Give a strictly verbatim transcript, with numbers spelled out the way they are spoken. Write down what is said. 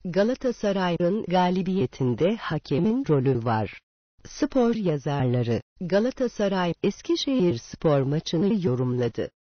Galatasaray'ın galibiyetinde hakemin rolü var. Spor yazarları, Galatasaray Eskişehirspor maçını yorumladı.